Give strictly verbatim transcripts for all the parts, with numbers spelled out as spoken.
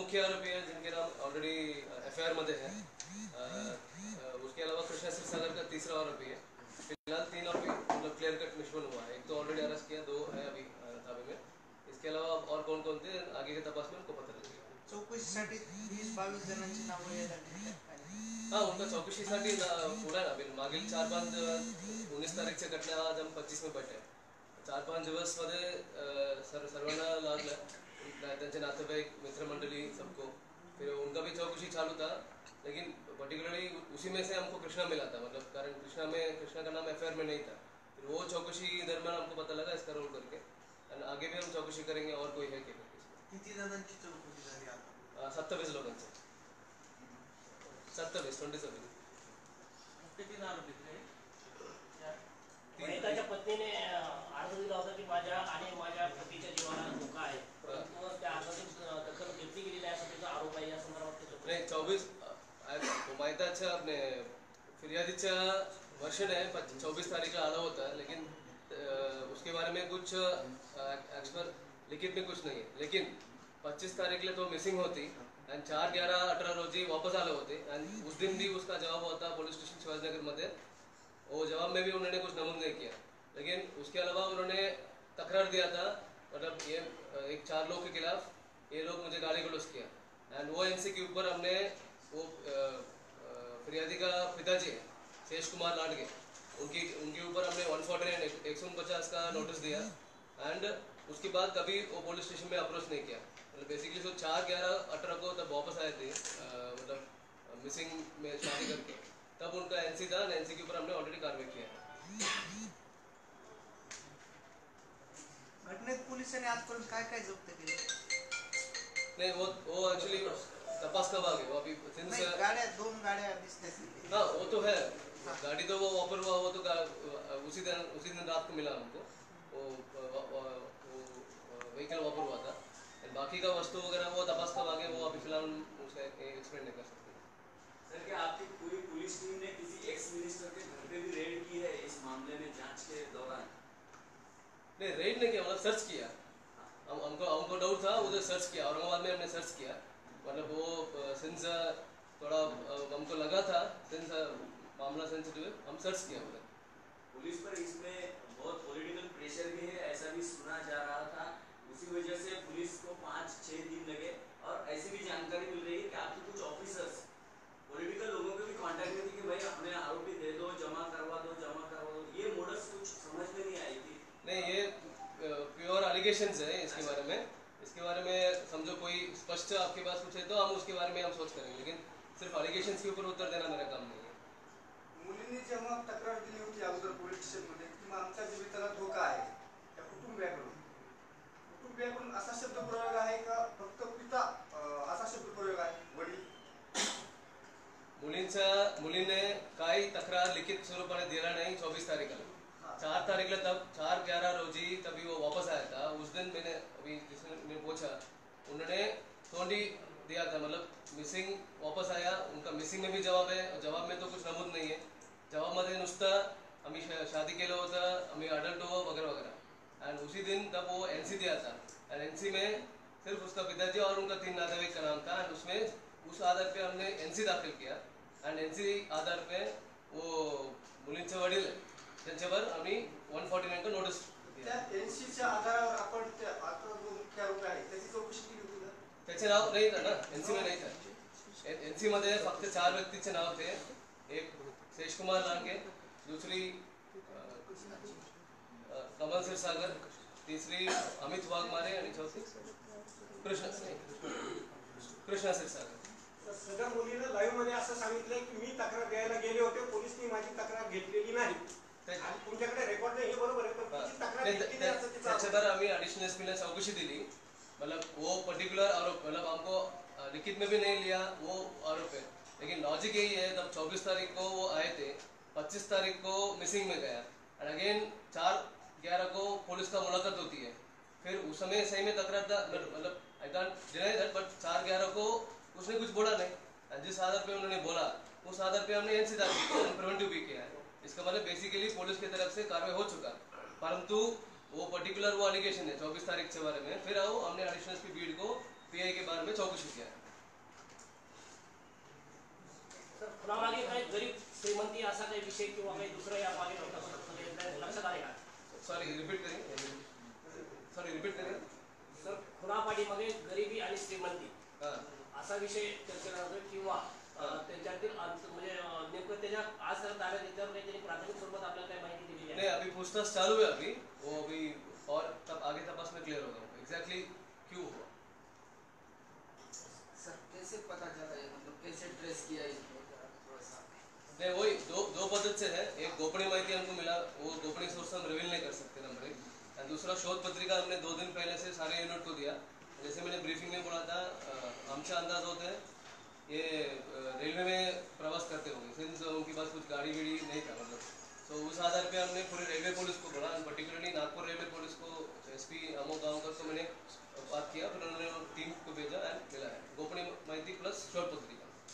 मुख्य आरोपी है जिनके नाम ऑलरेडी एफआईआर मध्ये है। उसके अलावा कृष्णा सिरसागर का तीसरा आरोपी है। फिलहाल तीन आरोपी मतलब क्लियर कट निष्पन्न हुआ है। एक तो ऑलरेडी अरेस्ट किया, दो है अभी ताबे में। इसके अलावा और कौन कौन थे आगे के तपास में उनको पता लगेगा। चौकशीसाठी वीस बावीस जणांची नावं यायला हाँ, उनका चौकशीसाठी पुढे ना बिल मागील चार पाच उन्नीस तारीखच्या घटना आज हम पच्चीस में बैठे चार पाच दिवस मध्ये सर सर्वांना लागलं, त्यांचे नातेवाईक मित्रमंडली सबको। फिर उनका भी चौकशी चालू था, लेकिन पर्टिकुलरली उसी में से हमको कृष्णा मिला था, मतलब कारण कृष्णा में कृष्णा का नाम एफआईआर में नहीं था। फिर वो चौकशी दरमियान हमको पता लगा इसका रोल करके, और आगे भी हम चौकशी करेंगे और कोई है क्या। किती जणांची चौकशी झाली आता? सत्तावीस लोकांची, सत्तावीस ट्वेंटी सेवन। किती आरोपी थे? त्याच्या पत्नीने अर्ज दिला होता की माझ्या आणि माझ्या पतीच्या जीवाला धोका आहे, परंतु त्या अर्जाची दखल घेतली गेली नाही असा त्याचा आरोप आहे। या संदर्भात नाही, चौबीस माहिताच्या अपने फिर्यादीच्या वर्षन है चौबीस तारीख को आला होता है, लेकिन उसके बारे में कुछ एक्सपर लिखित में कुछ नहीं है। लेकिन पच्चीस तारीख ले तो मिसिंग होती एंड चार ग्यारह अठारह रोजी वापस आले होते एंड उस दिन भी उसका जवाब होता पुलिस स्टेशन शिवाजीनगर मध्य। वो जवाब में भी उन्होंने कुछ नमूद नहीं किया, लेकिन उसके अलावा उन्होंने तकरार दिया था, मतलब ये एक चार लोग के खिलाफ ये लोग मुझे गाली गलौज किया। एंड वो एनसी के ऊपर हमने वो फिरियादी का पिताजी है शेष कुमार लाडगे, उनकी उनके ऊपर हमने वन फोर्टी नाइन एक सौ उनपचास का नोटिस दिया। एंड उसके बाद कभी वो पुलिस स्टेशन में अप्रोच नहीं किया। मतलब बेसिकली जो चार ग्यारह अठारह को तब वापस आए थे, मतलब मिसिंग में शादी करके, तब उनका एनसी था, एनसी के ऊपर हमने ऑलरेडी कार्रवाई किया है। घटनेत पोलिसांनी आजपर्यंत काय काय जप्त केले? नहीं, वो वो एक्चुअली तपास का भाग है। वो अभी सिंस गाड़ियां दोन गाड़ियां दिसते। हाँ, वो तो है, गाड़ी तो वो वापर हुआ, वो तो उसी दिन उसी दिन रात को मिला हमको, वो व्हीकल वापर हुआ था। बाकी का वस्तु वगैरह वो तपास का भाग है, वो अभी फिलहाल उसका एक्सप्लेन नहीं कर सकते। सर, क्या आपकी पूरी पुलिस टीम ने किसी एक्स मिनिस्टर के घर पे भी रेड की है इस मामले में जांच के दौरान? नहीं, रेड नहीं किया, मतलब सर्च किया। हम हमको हमको डाउट था, उधर सर्च किया, औरंगाबाद में हमने सर्च किया। मतलब वो सिंस थोड़ा हमको लगा था सिंस मामला सेंसिटिव है, हम सर्च किया उधर। पुलिस पर इसमें बहुत पॉलिटिकल प्रेशर भी है ऐसा भी सुना जा रहा था, उसी वजह से पुलिस को पाँच छः दिन लगे। और ऐसी भी जानकारी मिल रही है कि आपके कुछ ऑफिसर्स पॉलिटिकल लोगों के भी कांटेक्ट में थी कि भाई हमें आरोपी दे दो, जमा करवा दो जमा करवा दो। ये मोडस कुछ समझ में नहीं आई थी। नहीं, ये प्योर एलिगेशंस है इसके बारे में। इसके बारे में समझो कोई स्पष्ट आपके पास कुछ है तो हम उसके बारे में हम सोच करेंगे, लेकिन सिर्फ एलिगेशंस के ऊपर उत्तर देना मेरा काम नहीं है। मुलींनी जेव्हा तक्रार दिली होती अगोदर पोलीस स्टेशनमध्ये की आमच्या जीविताला धोका आहे, त्या कुटुंबियाकडून कुटुंबियाकडून असा शब्द प्रयोग आहे का फक्त पिता असा शब्द प्रयोग आहे, वडील? मुलींचा मुलीने काही तक्रार लिखित स्वरूपाने दिला नहीं। चौबीस तारीख को चार तारीख तब चार ग्यारह रोजी तभी वो वापस आया था। उस दिन मैंने अभी जिसने पूछा उन्होंने थोड़ी दिया था, मतलब मिसिंग वापस आया, उनका मिसिंग में भी जवाब है, जवाब में तो कुछ नमूद नहीं है। जवाब मध्ये नुसता आम्ही शादी केलं होतं, आम्ही अडल्ट हो वगैरह वगैरह। एंड उसी दिन तब वो एनसी दिया था, एंड एनसी में सिर्फ उसका पिताजी और उनका तीन नातेवाईक का नाम था। एंड उसमें उस आधार पे हमने एनसी दाखिल किया, एंड एनसी आधार पे वो मुलींचे वडील त्यांच्यावर आम्ही वन फोर्टी नाइन का नोटिस त्या एनसीच्या आधारावर आपण त्या आता जो मुख्य आरोपी आहे त्याची चौकशी केली होती का? त्याचे नाव नाही था ना, एनसी में नहीं था। एनसी मध्ये फक्त चार व्यक्तीचे नाव थे, एक शेष कुमार लांगे, दूसरी कमल सिरसागर, तीसरी अमित वाघमारे आणि चौथी कृष्णा कृष्णा सिरसागर। सध्या मुलीने लाईव्ह मध्ये असं सांगितलंय की मी तक्रार द्यायला गेले होते, पोलिसनी माझी तक्रार घेतलेली नाही। तुमच्याकडे रेकॉर्ड नाही, हे बरोबर आहे, पण तुमची तक्रार घेतली नाही असं तिचं त्याच्यावर आम्ही एडिशनल एसपी ने चौकशी दिली। मतलब वो पर्टिकुलर आरोप मतलब हमको लिखित में भी नहीं लिया वो आरोप है, लेकिन लॉजिक यही है तब चौबीस तारीख को वो आए थे, पच्चीस तारीख को मिसिंग में गया, एंड अगेन चार ग्यारह को पुलिस का मुलाकात होती है। फिर उस समय सही में तकरार था, मतलब I can't deny that, but चार ग्यारह को उसने कुछ बोला नहीं। जिस आधार पे उन्होंने बोला उस आधार पे हमने एनसी दाखिल किया, प्रिवेंटिव भी किया है। इसका मतलब बेसिकली पुलिस की तरफ से कार्रवाई हो चुका, परंतु वो पर्टिकुलर वो एलिगेशन है चौबीस तारीख के बारे में। फिर आओ हमने एडिशनल एसपी बीड को पीआई के बारे में चौकशी किया। खुनामागे काही गरीब श्रीमंती असा काही विषय किंवा काही दुसरं या मागे तपासामध्ये लक्षात आले का? सॉरी रिपीट करिए सॉरी रिपीट करिए सर, खुनापाठीमागे गरिबी आणि श्रीमंती हां असा विषय चर्चेला जातो किंवा अं, त्यांच्यातील अंत- म्हणजे अं, नेमकं त्याच्या आज तर ताब्यात घेतल्यावर काही त्यांनी प्राथमिक स्वरूपात आपल्याला काही माहिती दिलेली नहीं आहे? अभी पूछताछ चालू है अभी वो अभी और तब आगे तपास में क्लियर होगा एग्जैक्टली क्यों हुआ। सर कैसे पता चला ये मतलब कैसे ट्रेस किया इसको थोड़ा सा नहीं वही दो दो पद्धत से है। एक गोपनीय माहिती हमको मिला, वो गोपनीय सोर्स हम रिवील नहीं कर सकते नंबर एक, और दूसरा शोध पत्रिका हमने दो दिन पहले से सारे यूनिट को दिया। जैसे मैंने ब्रीफिंग में बोला था, आमचा अंदाज होते हैं ये रेलवे में प्रवास करते होंगे, सिंस उनके पास कुछ गाड़ी वीड़ी नहीं था मतलब, तो उस आधार पे हमने पूरे रेलवे पुलिस को बोला, पर्टिकुलरली नागपुर रेलवे पुलिस को एसपी अमोक गांवकर को मैंने बात किया, फिर उन्होंने टीम को भेजा एंड मिला है गोपनीय माहिती प्लस शोध पत्रिका।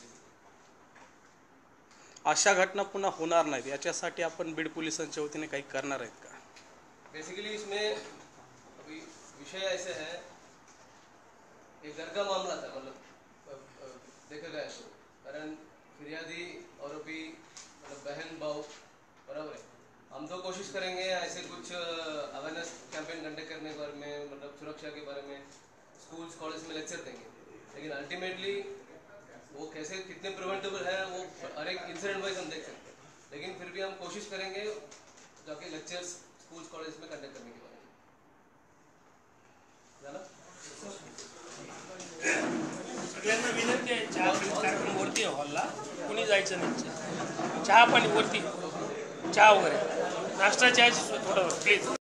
अशा घटना पुन्हा होणार नाहीत याच्यासाठी आपण बीड पोलिसांच्या वतीने काही करणार आहेत का? बेसिकली इसमें अभी विषय ऐसे है, एक घर का मामला था मतलब देखा गया तो, कारण फिरियादी और अभी मतलब बहन भाव बराबर है। हम तो कोशिश करेंगे ऐसे कुछ अवेयरनेस कैंपेन कंडक्ट करने के बारे में, मतलब सुरक्षा के बारे में स्कूल्स कॉलेज में लेक्चर देंगे, लेकिन अल्टीमेटली वो कैसे कितने प्रिवेंटेबल है वो हर एक इंसिडेंट वाइज हम देख सकते हैं, लेकिन फिर भी हम कोशिश करेंगे जाके लेक्चर्स स्कूल्स कॉलेज में कंडक्ट करने के बारे में। झालं? सगळ्यांना विनंती आहे, चहा कार्यक्रम वरती आहे हॉलला, कुणी जायचं नाही. चहा पाणी वरती, चहा वगैरे नाश्ता चहाची थोडं प्लीज.